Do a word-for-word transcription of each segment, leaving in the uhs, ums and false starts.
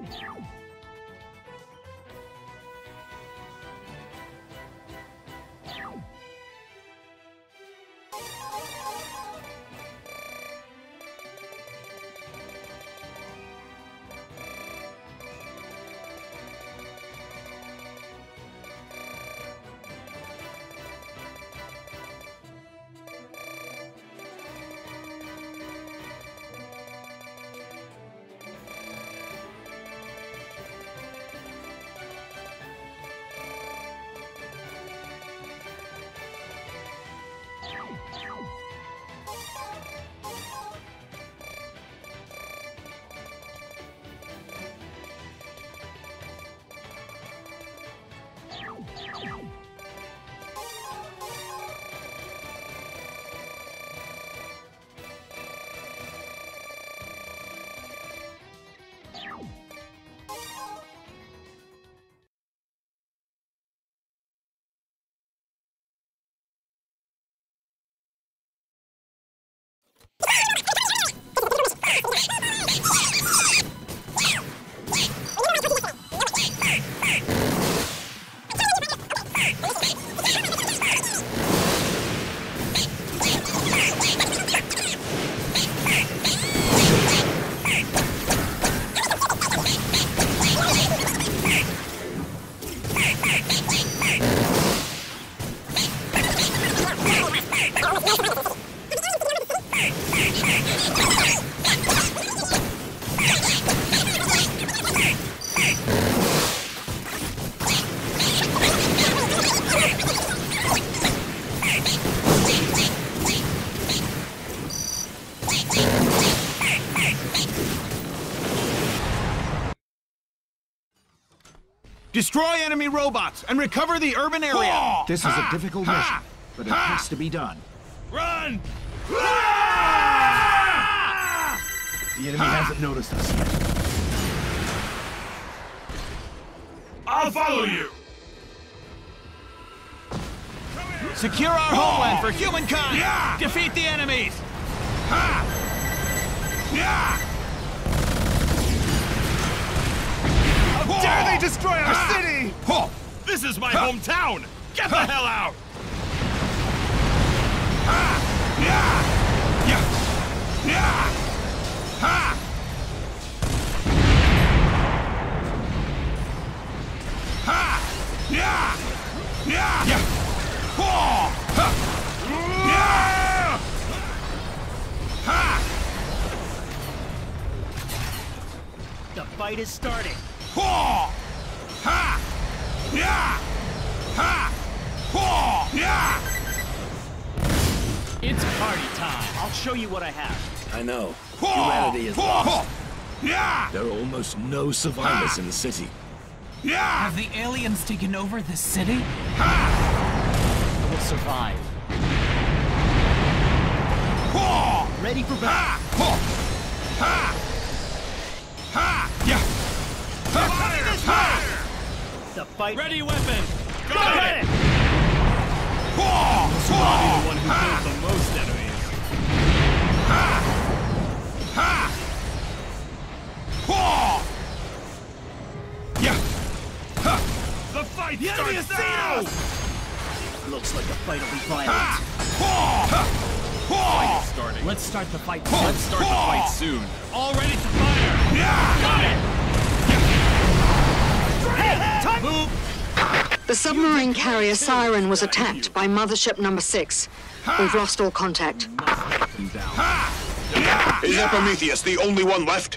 Destroy enemy robots and recover the urban area! This is a difficult mission, but it has to be done. Run! The enemy hasn't noticed us yet. I'll follow you! Secure our homeland for humankind! Yeah. Defeat the enemies! Ha. Yeah. How dare they destroy our ha. city! Ha. This is my ha. hometown! Get ha. the hell out! Ha. Yeah. Yeah. Yeah. Ha. Ha. Yeah. Yeah. Yeah. Ha. Ha. Yeah. Ha. The fight is starting. Ha. Ha. Yeah. Ha. Ha. Yeah. It's party time. I'll show you what I have. I know. Humanity is lost. Yeah. There are almost no survivors in the city. Yeah. Have the aliens taken over the city? Ha. I will survive. Ha. Ready for battle. Ha. Ha. Ha. Yeah. Fire. Fire. The fight. Ready weapon. Go at it. Ha. This will be the one who killed the most enemies. Ha. Ha. Ha. Yeah. Ha. The fight the starts now. Looks like the fight will be violent. Ha. Ha. Ha. Fight is starting. Let's start the fight. Ha. Let's start ha. the fight soon. All ready to fire. Yeah. Got it. Yeah. Hey, time. Move. The submarine carrier Siren was attacked by Mothership Number Six. We've lost all contact. Is Epimetheus the only one left?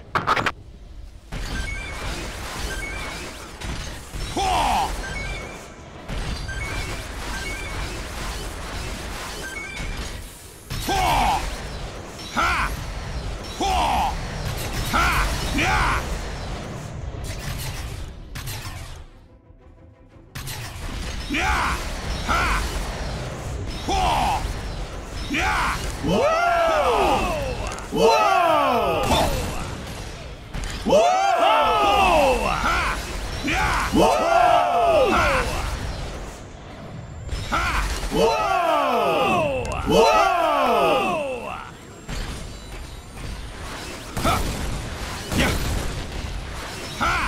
Yeah! Ha! Whoa! Yeah! Whoa! Whoa! Whoa! Ha! Yeah! Whoa! Ha! Ha! Whoa! Whoa! Ha! Yeah! Ha!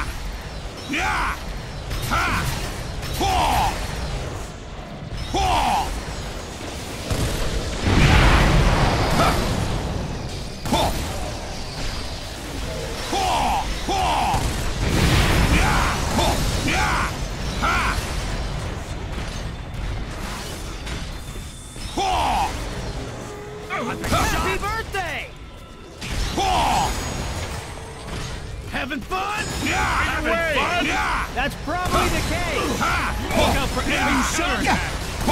Happy birthday! Having fun? Yeah, having fun? Yeah. That's probably the case. Look out for enemy counterattack.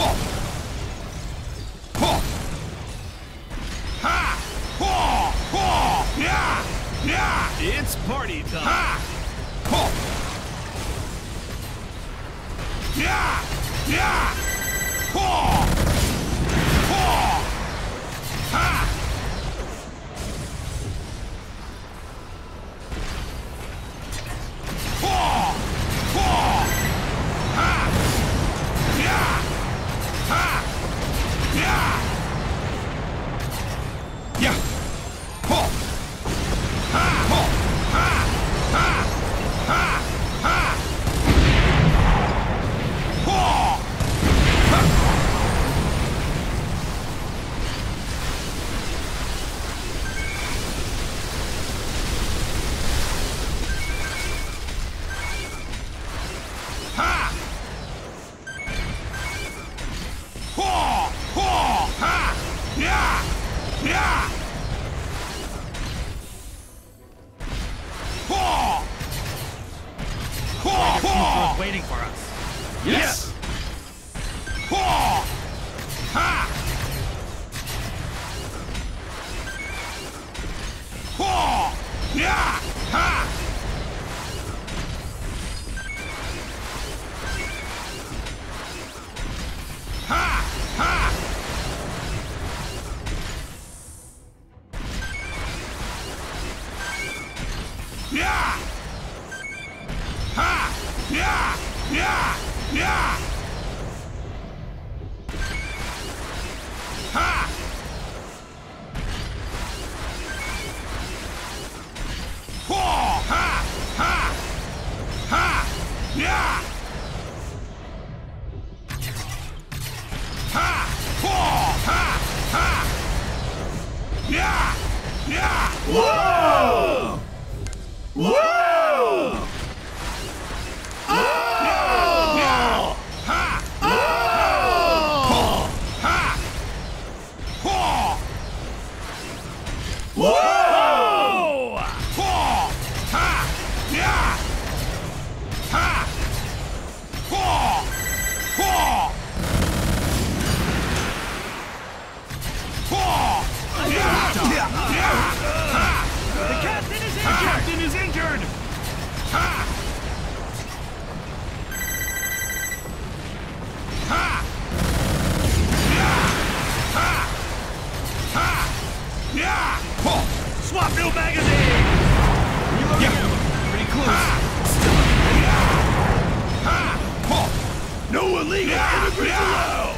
It's party time. Yeah! Yeah! Waiting for us. Yes! Whoa! Whoa! Oh! Whoa! The captain is injured! The captain is injured! Swap new magazine! Reloading. Pretty close. No illegal immigrants allowed!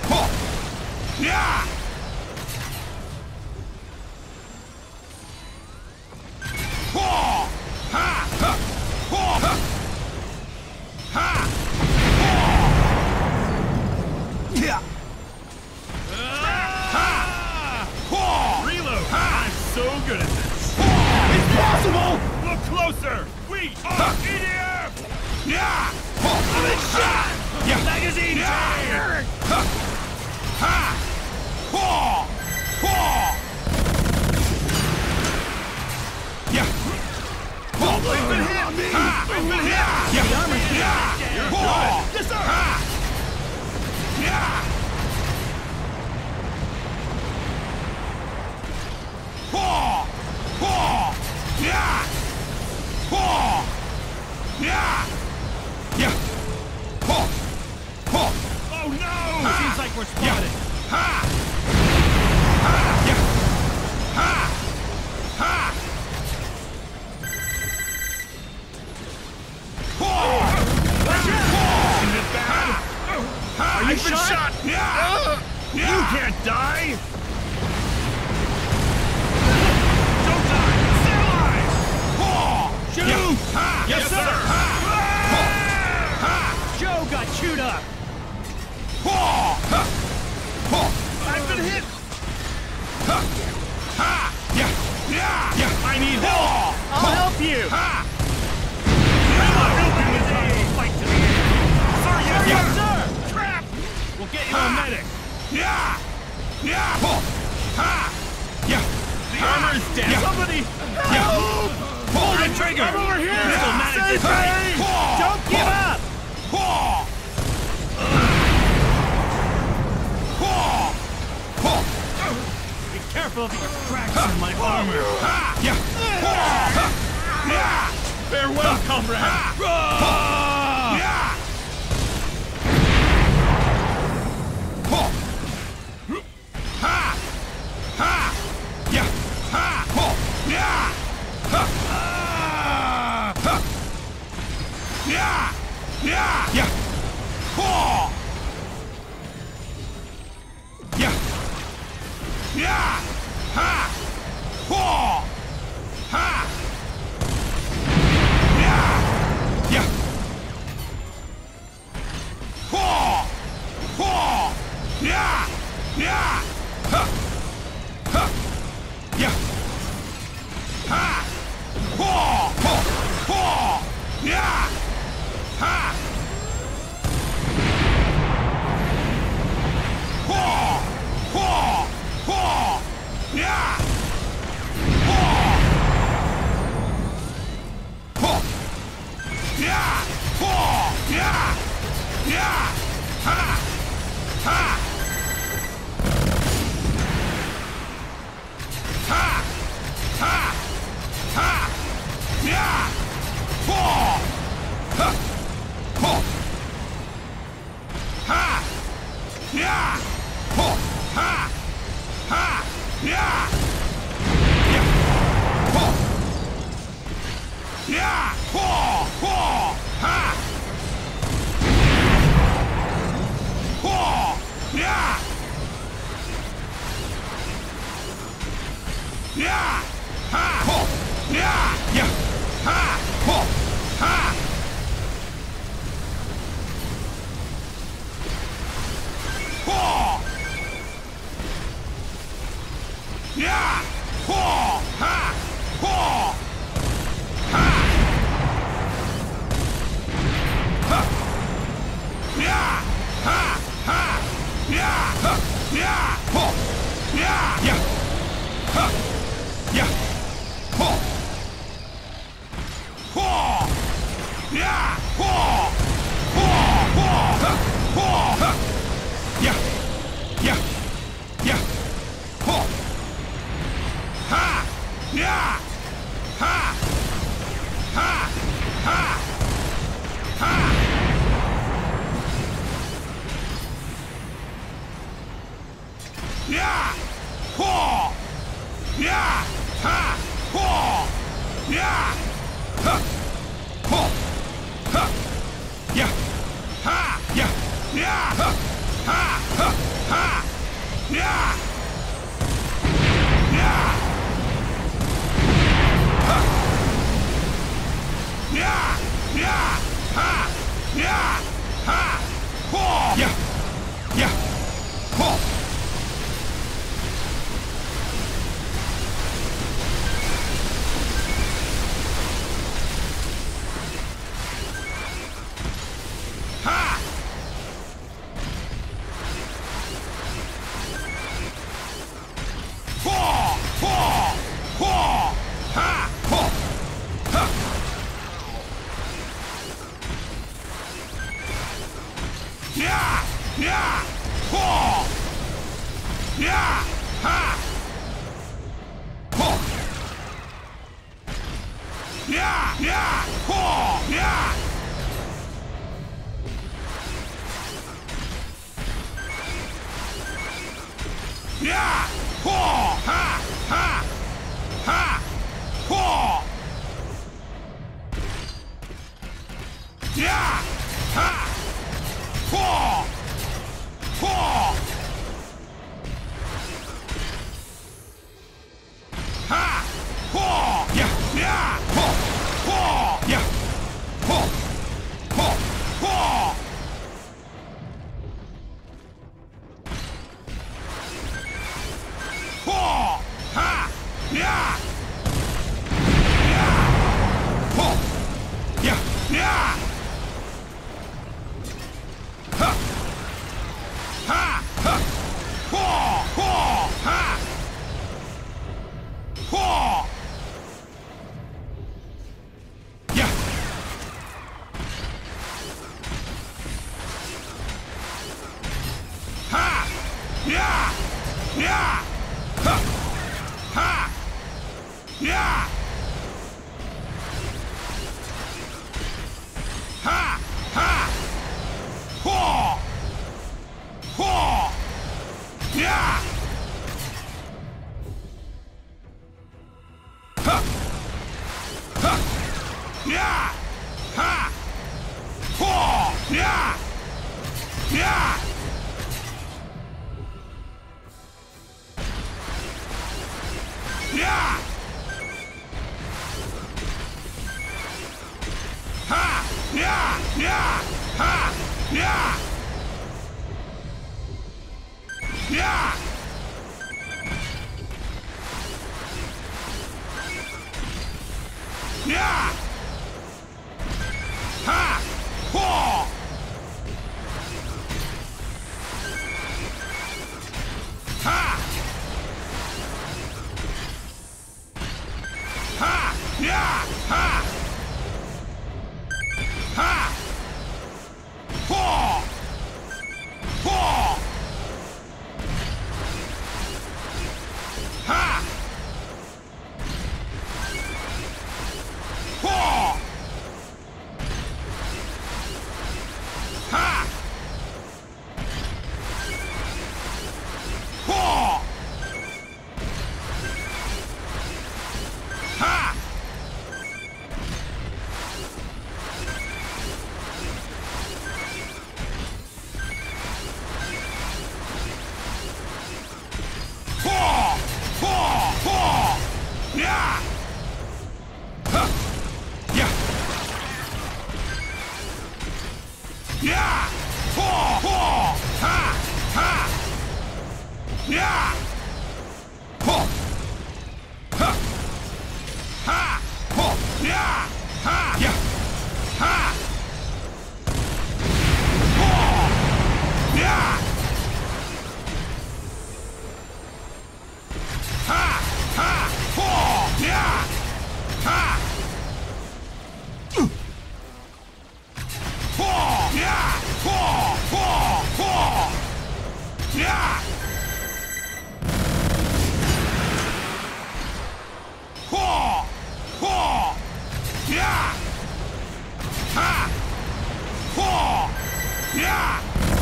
Reload. I'm so good at this. It's possible! Look closer. We are E D F. I'm in shot! Magazine fire. We've been hit! We've been hit! You're good. Yes, sir! Oh no! Seems like we're spotted. Is it bad? Are you I've been shot? shot! You can't die! Don't die! Stay alive! Shoot! Yes, sir! Ah! Joe got chewed up. I've been hit! I need help! I'll help you. Fight to the end! Sir, yes, Yes, sir! sir. Trap! We'll get you a medic! The armor is dead. Somebody help! Pull the trigger. I'm over here. Still managed to take. Don't give up. Be careful of the cracks in my armor. Farewell, comrade. Huh! Yeah! Ha! Ha! Whoa! Whoa! Yeah! Ha! Ha! Yeah! Ha! Whoa! Yeah! Yeah! Yeah! Ha! Yeah! Yeah! Ha! Yeah! Yeah! Yeah! Ha! Whoa! Ha! Ha! Yeah! Ha! Ha! Whoa! Whoa! Ha! Whoa! Ha! Whoa! Ha! Whoa! Whoa! Whoa! Yeah! Huh! Yeah! Yeah! Whoa! Whoa! Ha! Ha! Yeah! Whoa! Ha! Ha! Whoa! Yeah! Ha! Yeah! Ha! Whoa! Yeah! Ha! Ha! Whoa! Yeah! Ha! Whoa! Yeah! Whoa! Whoa! Whoa! Yeah! Whoa! Whoa! Yeah! Ha! Whoa! Yeah!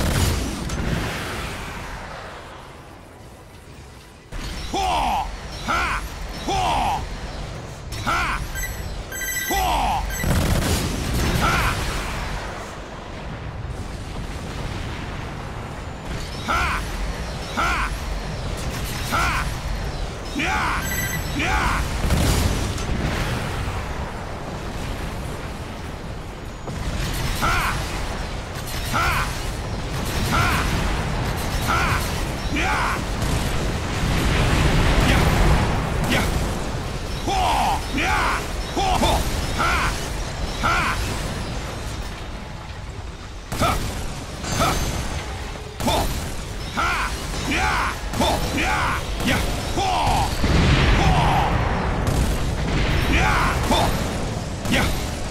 Whoa! Ha! Whoa! Ha! Whoa! Ha! Ha! Ha! Ha! Yeah! Yeah! Ha! Ha! Ha! Ha! Yeah! Yeah! Yeah! Whoa! Yeah! Whoa! Whoa! Ha! Ha! Ha! Ha! Whoa! Ha! Yeah! Whoa! Yeah! Yeah! Whoa! Whoa! Yeah! Whoa! Yeah!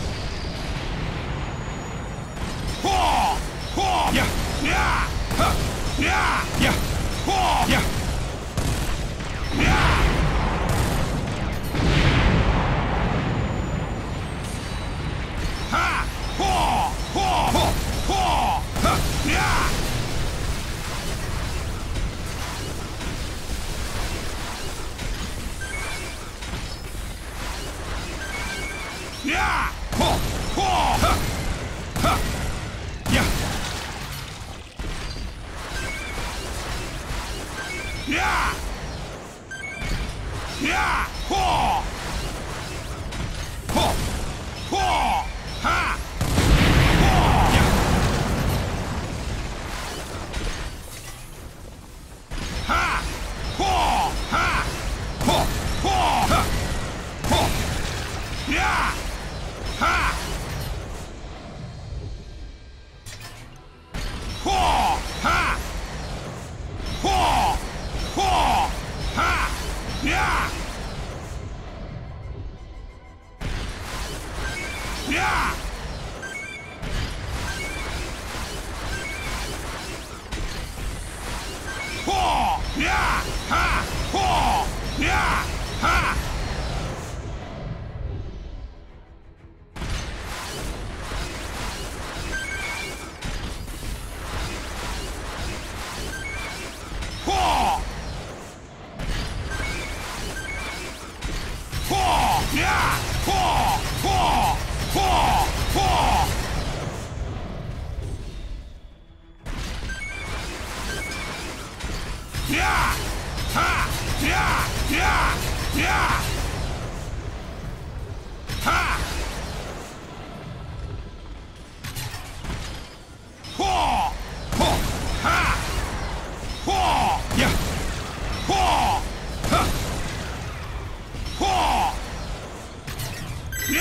Whoa! Whoa! Yeah! Yeah! Ha! Yeah! Yeah! Whoa! Yeah! Yeah! Ha! Whoa! Whoa! Whoa! Whoa! Ha! Yeah! Yeah! Whoa! Whoa! Ha! Ha! Yeah! Yeah! Yeah! Whoa! Whoa! Whoa! Ha! Whoa! Yeah! Ha! Whoa! Ha! Whoa! Whoa! Ha! Whoa! Yeah! Ha! Whoa! Ha! Whoa! Whoa! Ha! Yeah!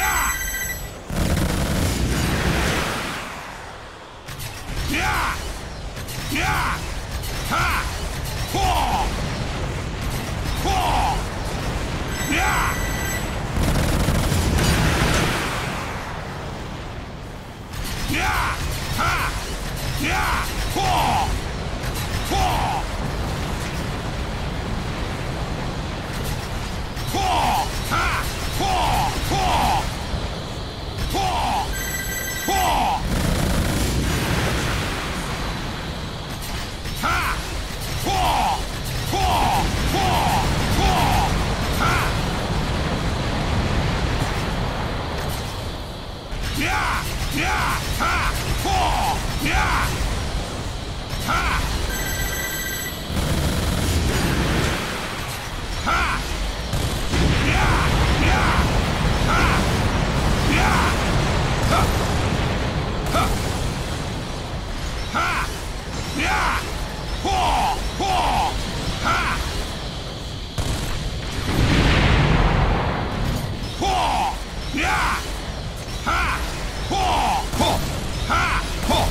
Yeah! Yeah! Yeah! Ha! Whoa! Whoa! Yeah! Yeah! Ha! Yeah! Whoa! Whoa! Whoa! Ha! Whoa! Whoa! Whoa! Whoa! Ha! Whoa! Whoa! Whoa! Whoa! Ha! Yeah! Yeah! Ha! Whoa! Yeah! Ha! Ha! Yeah! Yeah! Ha! Yeah! Ha! Ha! Ha! Yeah! Whoa! Whoa! Ha! Whoa! Yeah! Ha! Whoa! Whoa! Ha! Whoa!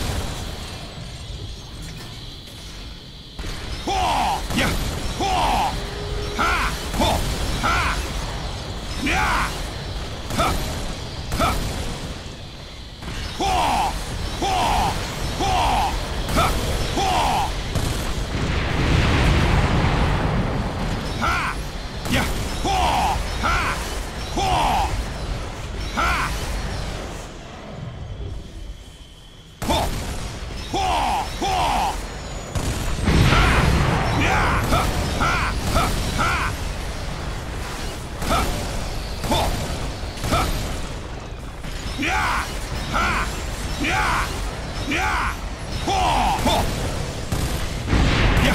Whoa! Yeah! Whoa! Ha! Whoa! Ha! Yeah! Ha! Ha! Whoa! Whoa! Whoa! Ha! Whoa! Ha! Yeah! Whoa! Ha! Whoa! Ha! Whoa! Whoa! Whoa! Ha! Yeah! Ha! Ha! Ha! Ha! Ha! Whoa! Ha! Yeah! Ha! Yeah! Yeah! Whoa! Whoa! Yeah!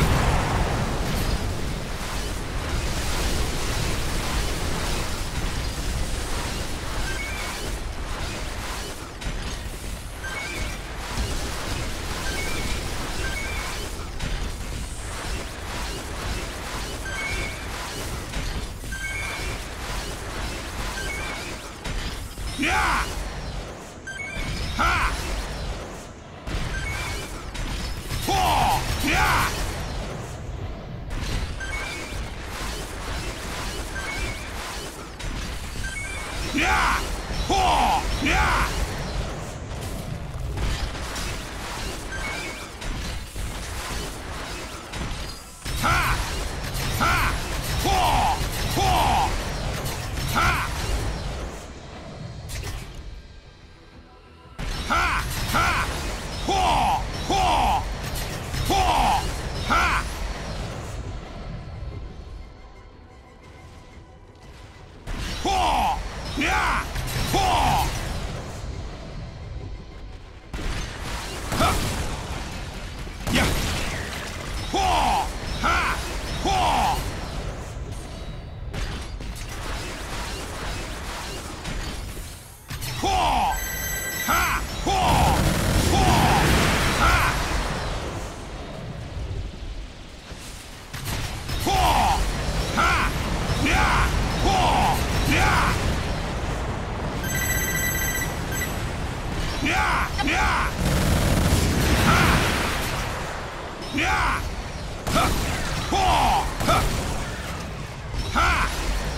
Yeah! Ha! Whoa! Yeah! Yeah! Whoa! Yeah! Ha! Ha! Whoa! Whoa! Ha! Ha! Ha! Whoa! Whoa! Whoa! Ha! Whoa! Yeah! Whoa! Ha! Yeah! Whoa! Ha! Whoa! Whoa! Ha! Whoa! Whoa! Ha! Whoa! Ha! Yeah! Whoa! Yeah! Yeah! Yeah! Ha! Yeah! Ha! Whoa! Ha! Ha!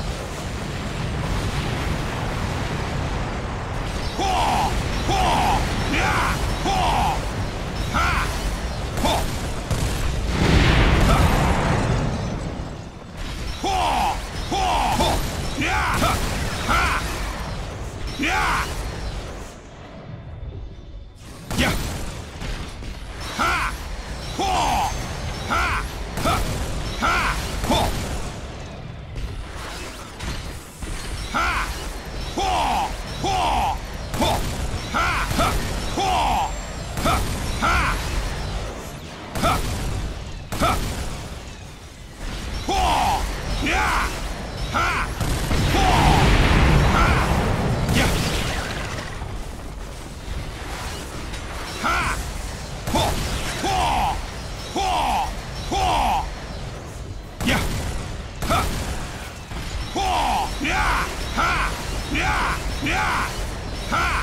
Whoa! Whoa! Yeah! Whoa! Ha! Whoa! Ha! Whoa! Whoa! Whoa! Yeah! Ha! Ha! Yeah! Yeah! Ha! Whoa! Ha! Ha! Ha! Whoa! Ha! Whoa! Whoa! Whoa! Ha! Ha! Whoa! Ha! Ha! Ha! Ha! Whoa! Yeah! Ha! Whoa! Ha! Yeah! Ha! Whoa! Whoa! Whoa! Whoa! Yeah! Ha! Whoa! Yeah! Ha! Yeah! Yeah! Ha!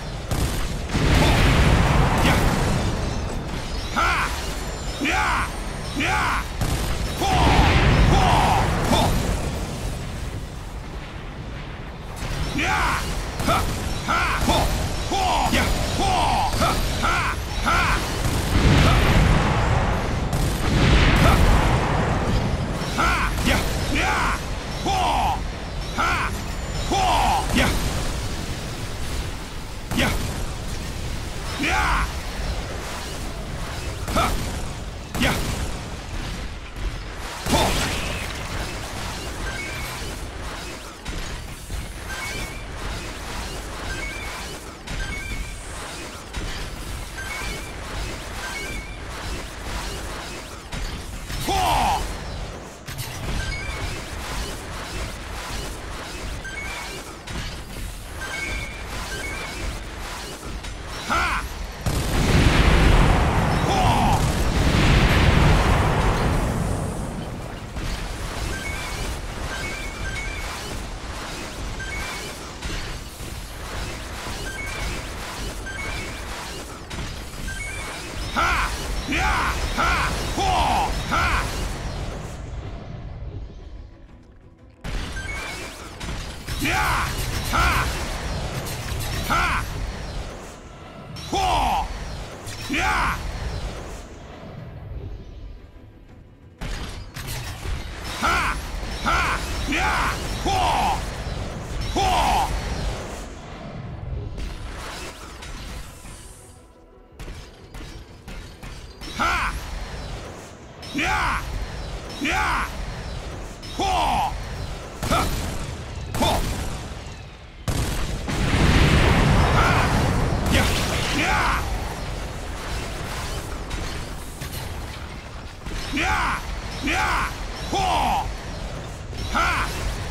Ha! Yeah! Yeah! Ho! Ho! Ho! Yeah! Ha! Ha! Ho! Ho! Yeah! Ho! Ha! Ha! Ha! Ha! Ha! Yeah! Yeah! Ho! Ha! Ho! Yeah! Yeah! Yeah! Ha! Yeah! Ho! Ho! Ha! Ho! Ha! Yeah! Ha! Ho! Ha! Yeah! Ha! Ha! Ho! Yeah! Ha! Ha! Yeah! Ho! Ho! Ha! Yeah! Yeah! Ho! Ha! Ho! Ha! Yeah! Yeah! Yeah! Yeah! Ho! Ha!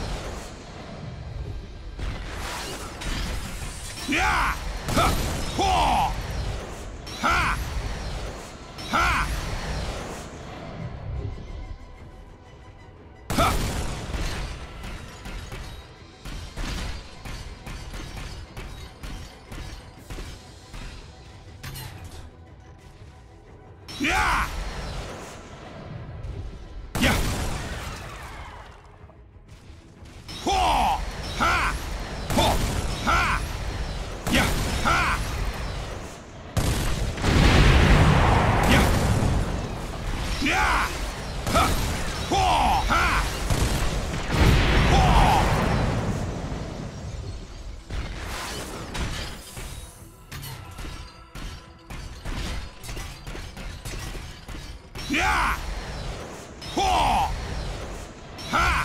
Yeah! Ha! Ho! Ha! Ha! Ha! Yeah! Yeah! Ho! Ha! Ho! Ha! Yeah! Ha! Yeah! Yeah! Ha! Ho! Ha! Ho! Yeah! Ho! Ha!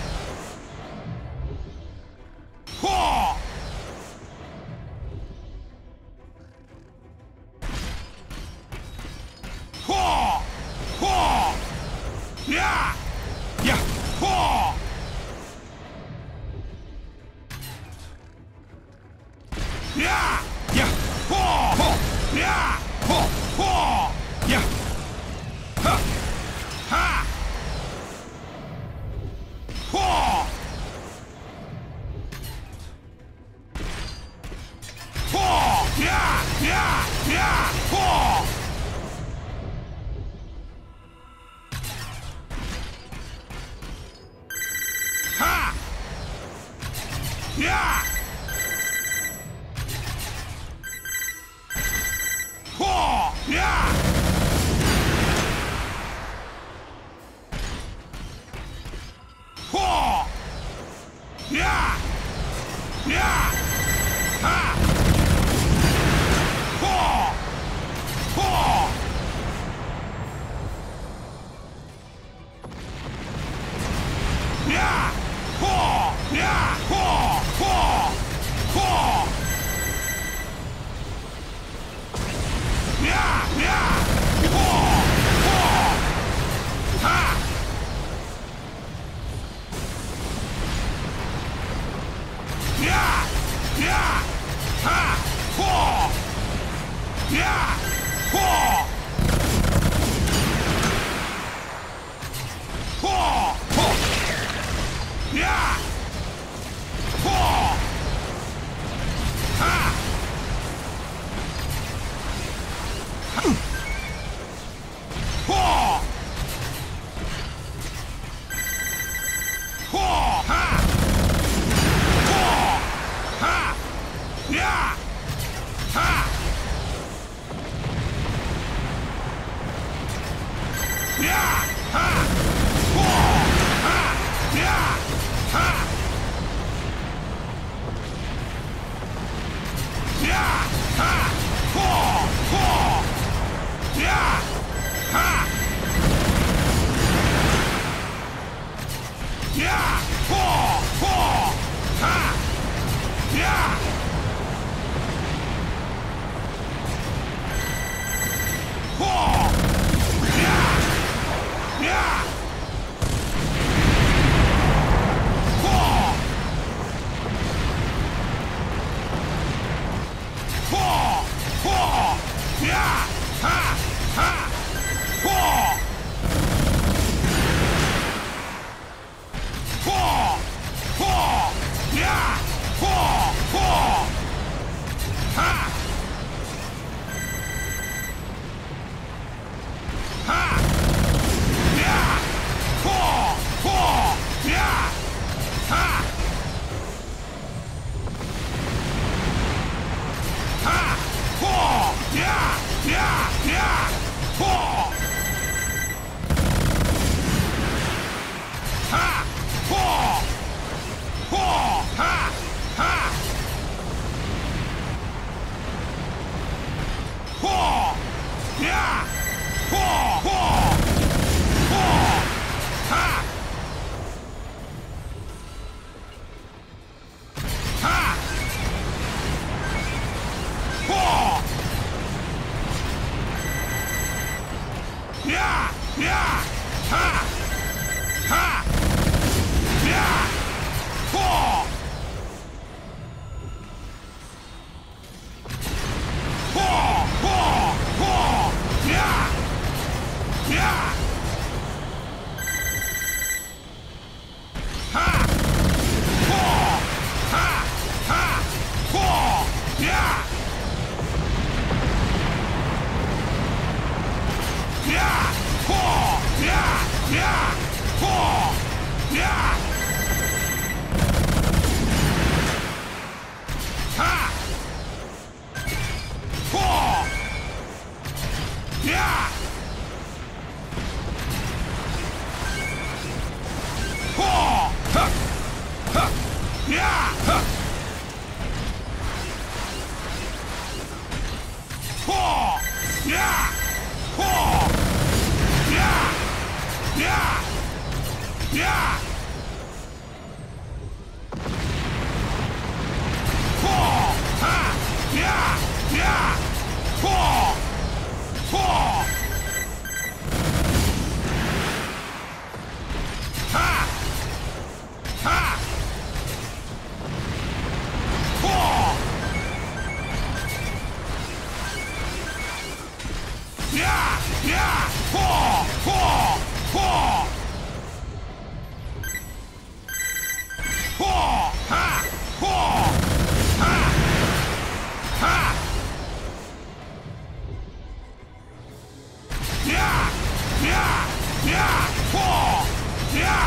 Ho! Ho! Ho! Yeah! Yeah! Ho! Yeah! Yeah! Ho! Ho! Yeah! Ho! Ho! Yeah! Ha! Ha! Ho! Ho! Yeah! Yeah! Yeah! Ho! Ha! Yeah! Ho! Yeah! Ho! Yeah! Yeah! Ha! Ho! Ho! Yeah! Ho! Yeah! Ho! Ho! Ho! Yeah! Yeah! Ho! Ho! Ha! Yeah! Yeah! Ha! Ho! Yeah! Ho! Ho! Ho! Yeah! Ho! Yeah! Ha! Yeah! Ha! Whoa! Ha! Yeah! Ha! Yeah! Ha! Whoa! Whoa! Yeah! Ha! Yeah! Whoa! Whoa! Ha! Yeah! Whoa! Yeah! Yeah! Whoa! Whoa! Whoa! Yeah! Ha! Ha! Whoa! Whoa! Whoa! Yeah! Whoa! Whoa! Ha! Ha! Yeah! Whoa! Whoa! Yeah! Ha! Ha! Whoa! Yeah! Yeah! Yeah! Whoa! Ha! Whoa! Whoa! Ha! Ha! Whoa! Yeah! Whoa! Whoa! Whoa! Ha! Ha! Whoa! Yeah! Yeah! Ha! Ha! Yeah! Whoa! Whoa! Whoa! Whoa! Yeah! Yeah! Ha! Whoa! Ha! Ha! Whoa! Yeah! Yeah! Whoa! Yeah! Yeah! Whoa! Yeah! Ha! Whoa! Yeah! Whoa! Ha! Ha! Yeah! Ha! Whoa! Yeah! Whoa! Yeah! Yeah! Yeah! Whoa! Ha! Yeah! Yeah! Whoa! Whoa! Ha! Ha! Whoa! Yeah! Yeah! Whoa! Whoa! Whoa! Whoa! Ha! Whoa! Ha! Ha! Yeah! Yeah! Yeah! Whoa! Yeah!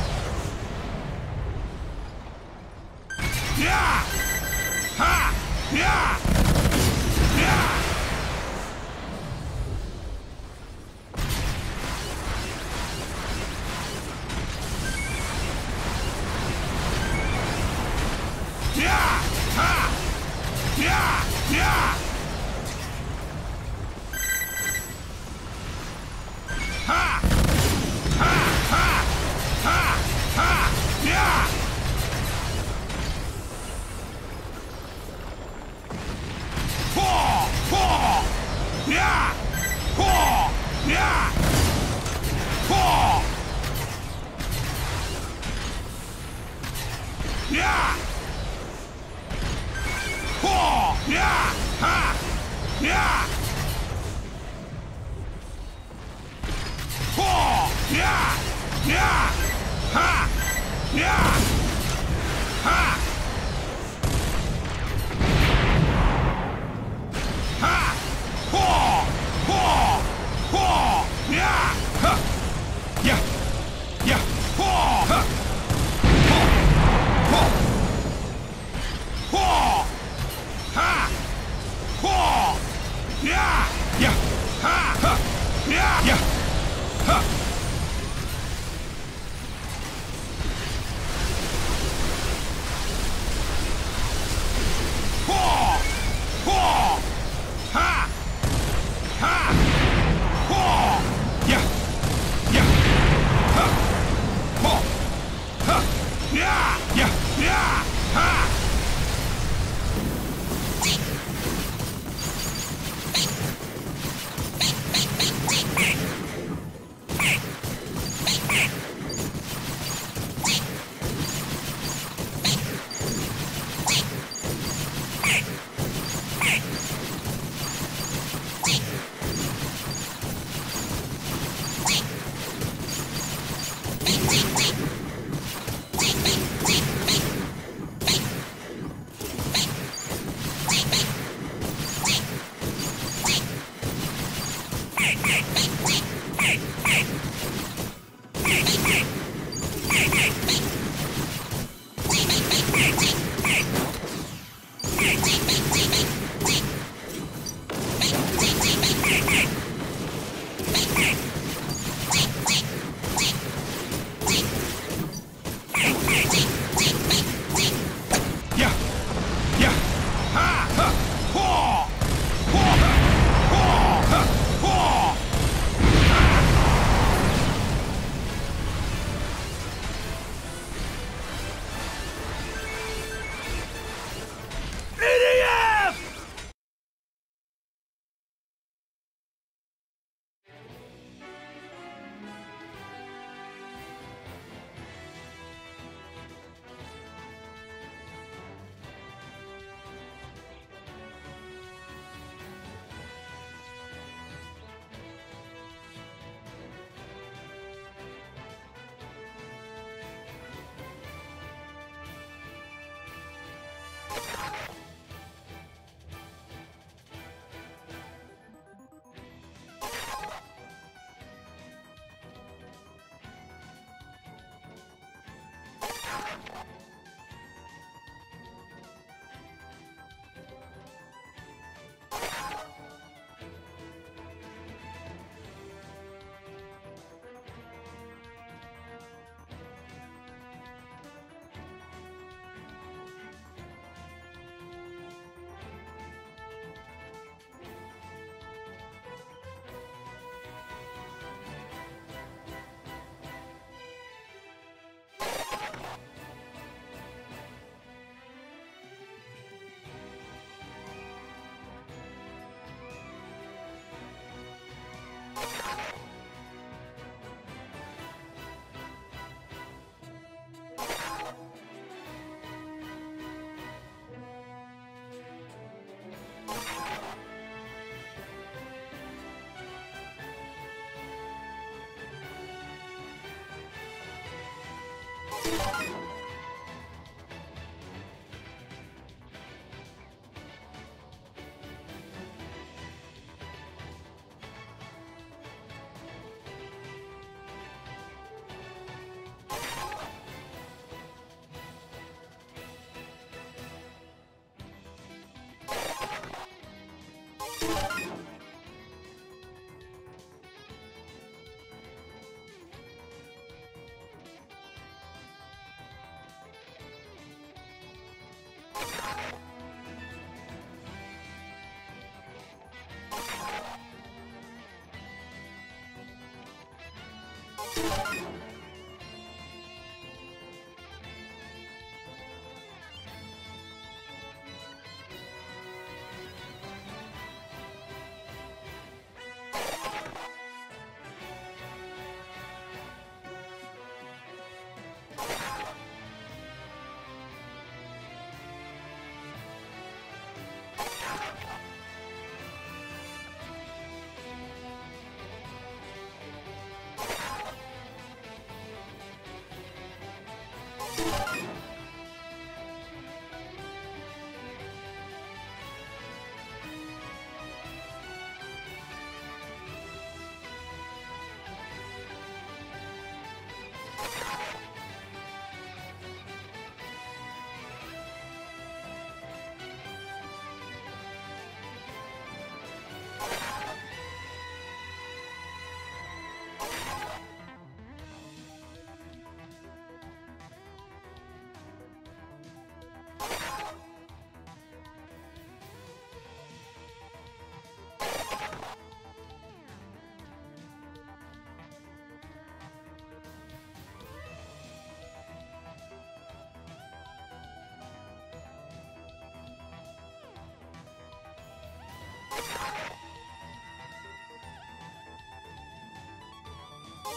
Yeah! Ha! Yeah! Yeah! Yeah! Ha! Yeah! Yeah! Ha! Ha! Ha! Ha! Ha! Yeah! Whoa! Whoa! Yeah! Whoa! Yeah! Whoa! Yeah! Whoa! Yeah! Ha! Yeah! Whoa! Yeah! Yeah! Ha! Yeah! Ha! Ha! Whoa! Whoa! Whoa! Yeah! Ha! Yeah! Yeah! Whoa! Ha! Whoa! Whoa! Yeah! Yeah! Yeah! Ha! E D F!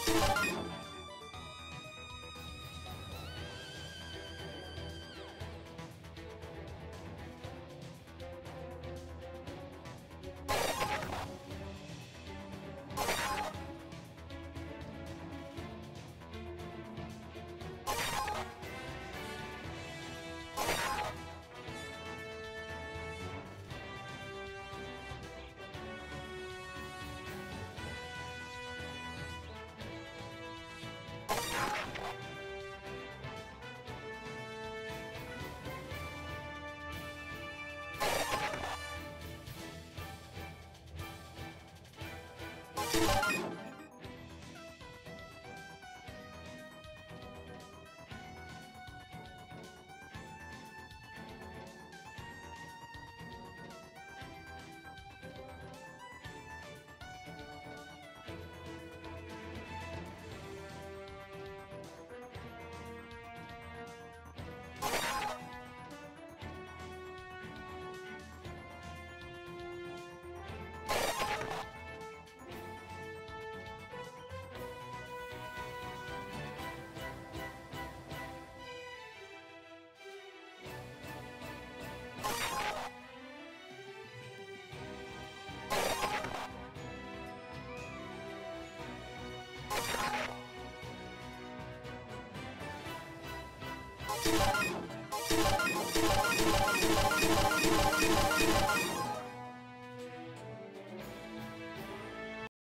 Yeah!